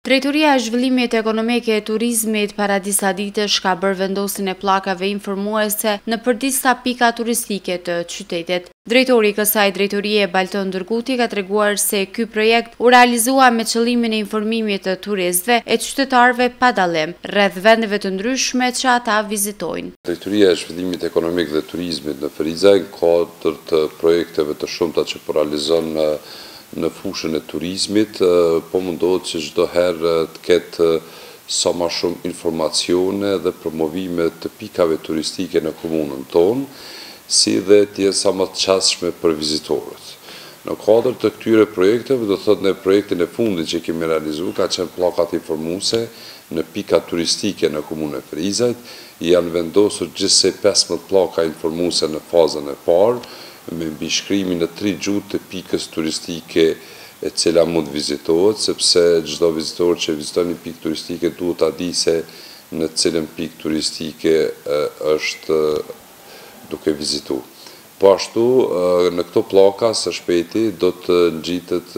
Drejtoria e Zhvillimit Ekonomik e Turizmit para disa ditësh ka bërë vendosjen e pllakave informuese në për disa pika turistike të qytetit. Drejtori i kësaj drejtorie Balton Dërguti ka treguar se ky projekt u realizua me qëllimin e informimit të turistëve e qytetarëve pa dallim rreth vendeve të ndryshme që ata vizitojnë. Drejtoria e Zhvillimit Ekonomik dhe Turizmit në Ferizaj ka të projekteve të shumta që po realizon në fushën e turizmit, po mundohet që çdo herë të ketë sa më shumë informacione dhe promovime të pikave turistike në komunën tonë, si dhe të jenë sa më të qasshme për vizitorët. Në kuadër të këtyre projekteve, do thotë në projektin e fundit që kemi realizuar, ka qenë pllakat informuese në pika turistike në komunën e Ferizajt, janë vendosur gjithsej 15 pllaka informuese në fazën e parë, me mbishkrimin në 3 gjuhë të pikës turistike e cila mund vizitohet, sepse çdo vizitor që viziton një pikë turistike duhet ta di se në cilën pikë turistike është duke vizituar. Po ashtu, në këto pllaka së shpejti do të ngjitet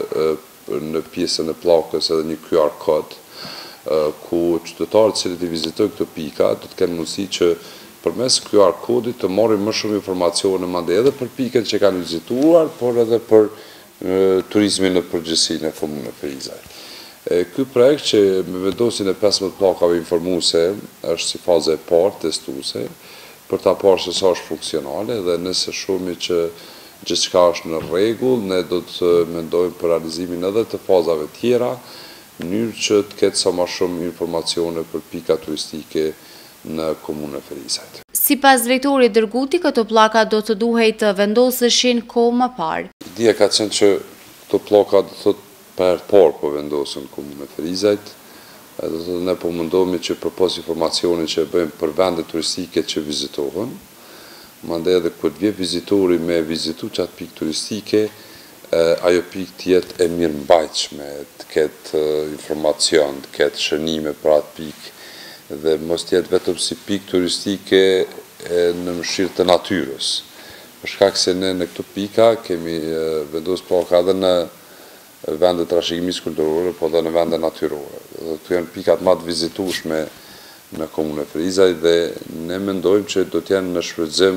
në pjesën e pllakës edhe një QR kod, ku qytetarët që i vizitojnë këto pika do të kenë mundësi që përmes QR kodit të marrin më shumë informacione mandej edhe për pikën që kanë vizituar, por edhe për turizmin në përgjithësi në komunën e Ferizaj. Ky projekt që me vendosjen e 15 pllakave informuese është si faza e parë testuese, për ta parë se sa është funksionale dhe nëse shohim që gjithçka është në rregull, ne do të mendojmë për realizimin edhe të fazave tjera, në mënyrë që të ketë sa më shumë informacione për pika turistike në komunën e Ferizajt. Sipas drejtorit Dërguti, këto pllaka do të duhej të vendoseshin kohë më parë. Ideja ka qenë që këto pllaka do thotë për herë të parë po vendosen në komunën e Ferizajt, do thotë ne po mundohemi që përpos informacionin që bëjmë për vendet turistike që vizitohen, mandej edhe kur vjen vizitori me vizitu çat pikë turistike, ajo pikë të jetë e mirëmbajtshme, të ketë informacion, të ketë shënime për atë pikë, dhe mos jetë vetëm si pikë turistike në mëshirë të natyrës. Për shkak se ne në këto pika kemi vendosur pllaka edhe në vende trashëgimisë kulturore, po edhe në vende natyrore. Këto janë pikat më të vizitueshme në komunën e Ferizaj dhe ne mendojmë që do të jenë në shfrytëzim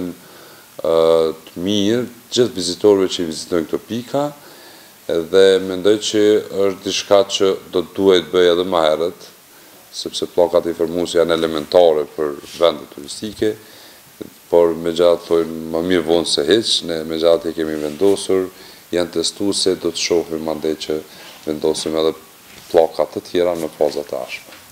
të mirë gjithë vizitorëve që vizitojnë këto pika dhe mendoj që është diçka që do të duhet bëj edhe më herët, sepse pllakat informuese janë elementare për vendet turistike, por megjithatë thojnë më mirë vonë se hiç, ne megjithatë i kemi vendosur, janë testuese, do të shohim mandej që vendosim edhe pllaka të tjera në fazat e ardhshme.